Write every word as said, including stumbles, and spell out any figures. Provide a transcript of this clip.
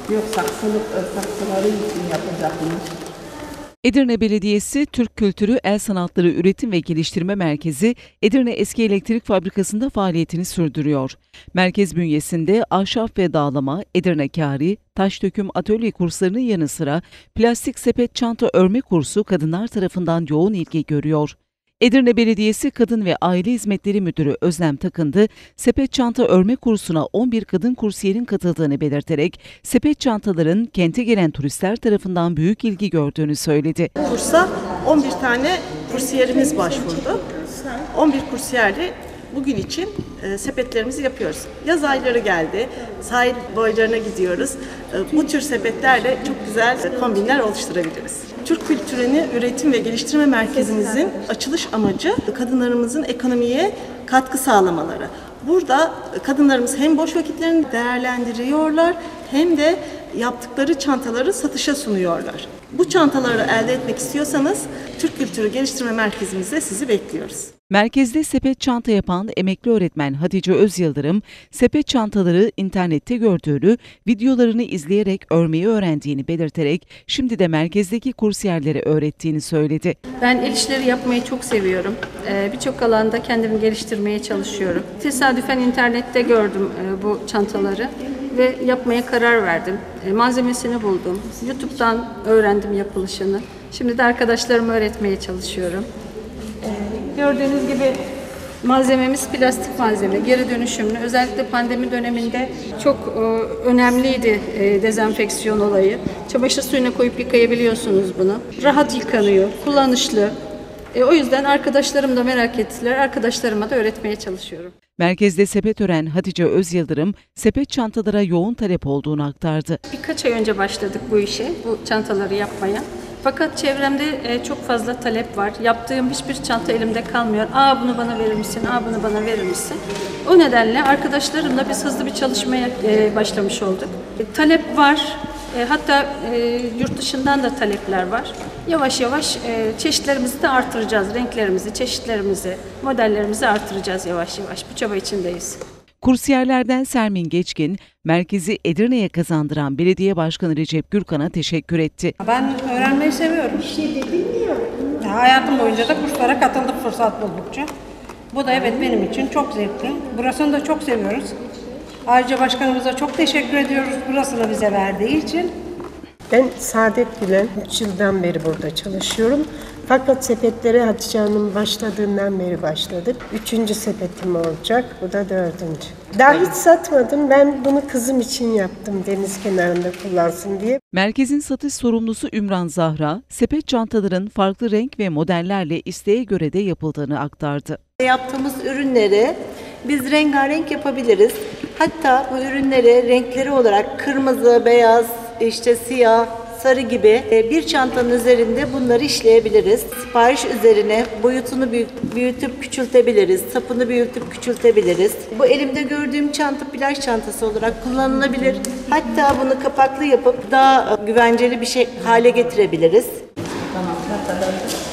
Yok, saksılık, saksıları için yapacakmış. Edirne Belediyesi Türk Kültürü El Sanatları Üretim ve Geliştirme Merkezi Edirne Eski Elektrik Fabrikası'nda faaliyetini sürdürüyor. Merkez bünyesinde ahşap ve dağlama, Edirne kâri, taş döküm atölye kurslarının yanı sıra plastik sepet çanta örme kursu kadınlar tarafından yoğun ilgi görüyor. Edirne Belediyesi Kadın ve Aile Hizmetleri Müdürü Özlem Takındı, sepet çanta örme kursuna on bir kadın kursiyerin katıldığını belirterek, sepet çantaların kente gelen turistler tarafından büyük ilgi gördüğünü söyledi. Kursa on bir tane kursiyerimiz başvurdu. on bir kursiyerle bugün için e, sepetlerimizi yapıyoruz. Yaz ayları geldi, sahil boylarına gidiyoruz. E, bu tür sepetlerle çok güzel kombinler oluşturabiliriz. Türk Kültürünü Üretim ve Geliştirme Merkezimizin açılış amacı kadınlarımızın ekonomiye katkı sağlamaları. Burada kadınlarımız hem boş vakitlerini değerlendiriyorlar hem de yaptıkları çantaları satışa sunuyorlar. Bu çantaları elde etmek istiyorsanız Türk Kültürü Geliştirme Merkezimizde sizi bekliyoruz. Merkezde sepet çanta yapan emekli öğretmen Hatice Özyıldırım, sepet çantaları internette gördüğünü, videolarını izleyerek örmeyi öğrendiğini belirterek şimdi de merkezdeki kursiyerlere öğrettiğini söyledi. Ben el işleri yapmayı çok seviyorum. Ee, Birçok alanda kendimi geliştirmeye çalışıyorum. Tesadüfen internette gördüm e, bu çantaları ve yapmaya karar verdim. E, malzemesini buldum. YouTube'dan öğrendim yapılışını. Şimdi de arkadaşlarıma öğretmeye çalışıyorum. Gördüğünüz gibi malzememiz plastik malzeme, geri dönüşümlü. Özellikle pandemi döneminde çok e, önemliydi e, dezenfeksiyon olayı. Çamaşır suyuna koyup yıkayabiliyorsunuz bunu. Rahat yıkanıyor, kullanışlı. E, o yüzden arkadaşlarım da merak ettiler. Arkadaşlarıma da öğretmeye çalışıyorum. Merkezde sepet ören Hatice Özyıldırım, sepet çantalara yoğun talep olduğunu aktardı. Birkaç ay önce başladık bu işe, bu çantaları yapmaya. Fakat çevremde e, çok fazla talep var. Yaptığım hiçbir çanta elimde kalmıyor. Aa bunu bana verir misin? Aa bunu bana verir misin? O nedenle arkadaşlarımla biz hızlı bir çalışmaya e, başlamış olduk. E, talep var. E, hatta e, yurt dışından da talepler var. Yavaş yavaş e, çeşitlerimizi de artıracağız. Renklerimizi, çeşitlerimizi, modellerimizi artıracağız yavaş yavaş. Bu çaba içindeyiz. Kursiyerlerden Sermin Geçkin, merkezi Edirne'ye kazandıran Belediye Başkanı Recep Gürkan'a teşekkür etti. Ben öğrenmeyi seviyorum. Bir şey de bilmiyorum. Hayatım boyunca da kurslara katıldık fırsat buldukça. Bu da evet benim için çok zevkli. Burasını da çok seviyoruz. Ayrıca başkanımıza çok teşekkür ediyoruz burasını bize verdiği için. Ben Saadet Gülen, üç yıldan beri burada çalışıyorum. Fakat sepetlere Hatice Hanım başladığından beri başladık. Üçüncü sepetim olacak, bu da dördüncü. Daha hiç satmadım, ben bunu kızım için yaptım deniz kenarında kullansın diye. Merkezin satış sorumlusu Ümran Zahra, sepet çantaların farklı renk ve modellerle isteğe göre de yapıldığını aktardı. Yaptığımız ürünleri biz rengarenk yapabiliriz. Hatta bu ürünleri renkleri olarak kırmızı, beyaz, işte siyah, sarı gibi bir çantanın üzerinde bunları işleyebiliriz. Sipariş üzerine boyutunu büyütüp küçültebiliriz, sapını büyütüp küçültebiliriz. Bu elimde gördüğüm çanta plaj çantası olarak kullanılabilir. Hatta bunu kapaklı yapıp daha güvenceli bir şey hale getirebiliriz. Tamam,